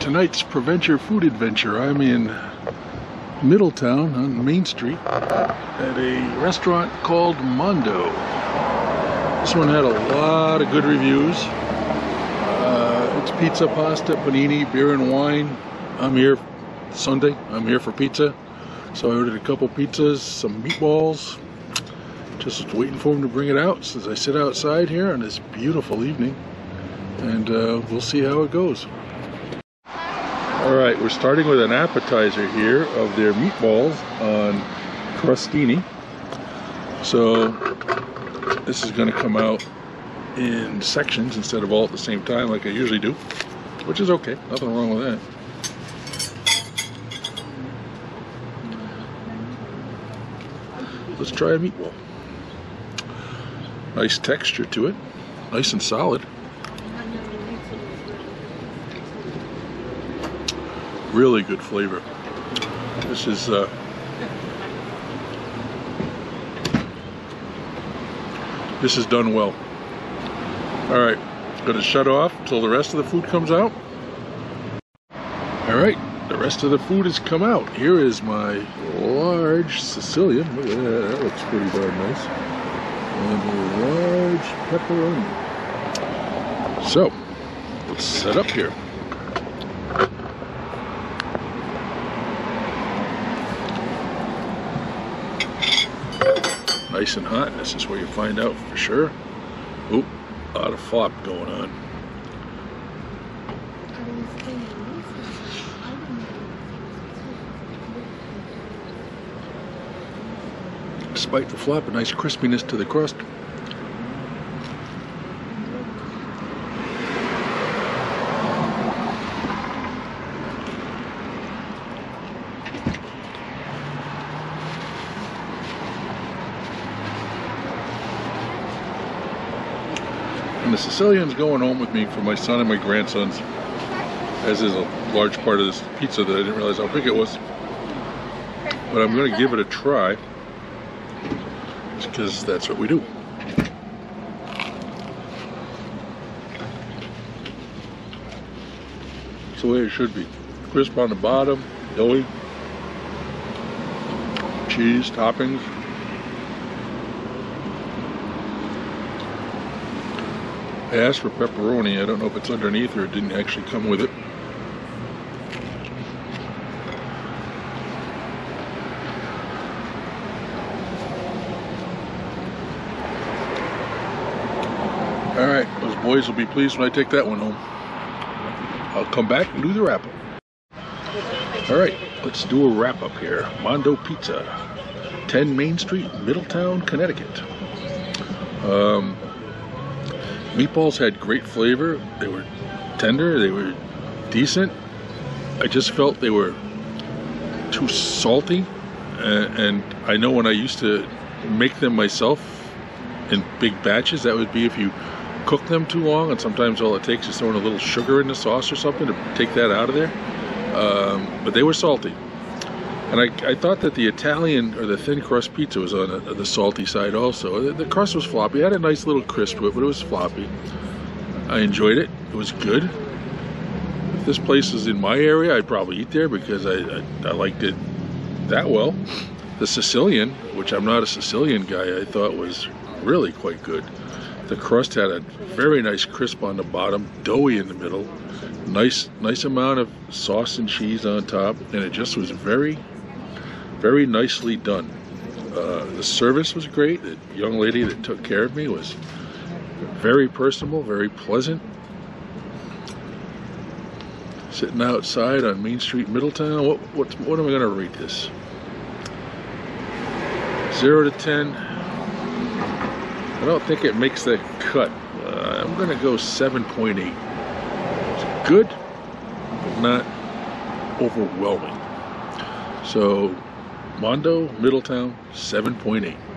tonight's Prevent Your Food Adventure. I'm in Middletown on Main Street at a restaurant called Mondo. This one had a lot of good reviews. It's pizza, pasta, panini, beer and wine. I'm here Sunday. I'm here for pizza. So I ordered a couple pizzas, some meatballs. Just waiting for them to bring it out since I sit outside here on this beautiful evening. And we'll see how it goes. Alright, we're starting with an appetizer here of their meatballs on crostini. So this is going to come out in sections instead of all at the same time like I usually do, which is okay, nothing wrong with that. Let's try a meatball. Nice texture to it, nice and solid. Really good flavor. This is done well. All right, gonna shut off until the rest of the food comes out. All right, the rest of the food has come out. Here is my large Sicilian. Look at that, that looks pretty darn nice. And a large pepperoni. So, let's set up here. Nice and hot. This is where you find out for sure. Oop, a lot of flop going on. Despite the flop, a nice crispiness to the crust. And the Sicilian's going home with me for my son and my grandsons, as is a large part of this pizza that I didn't realize how big it was. But I'm going to give it a try, because that's what we do. It's the way it should be. Crisp on the bottom, doughy, cheese, toppings. I asked for pepperoni. I don't know if it's underneath or it didn't actually come with it. Alright, those boys will be pleased when I take that one home. I'll come back and do the wrap-up. Alright, let's do a wrap-up here. Mondo Pizza, 10 Main Street, Middletown, Connecticut. Meatballs had great flavor. They were tender, they were decent. I just felt they were too salty. And I know when I used to make them myself in big batches, that would be if you cook them too long, and sometimes all it takes is throwing a little sugar in the sauce or something to take that out of there. But they were salty. And I thought that the Italian or the thin crust pizza was on the salty side also. The crust was floppy. It had a nice little crisp to it, but it was floppy. I enjoyed it. It was good. If this place is in my area, I'd probably eat there because I liked it that well. The Sicilian, which I'm not a Sicilian guy, I thought was really quite good. The crust had a very nice crisp on the bottom, doughy in the middle, nice amount of sauce and cheese on top, and it just was very nicely done. The service was great. The young lady that took care of me was very personable, very pleasant. Sitting outside on Main Street, Middletown. What am I going to rate this? 0 to 10. I don't think it makes the cut. I'm going to go 7.8. It's good, but not overwhelming. So, Mondo, Middletown, 7.8.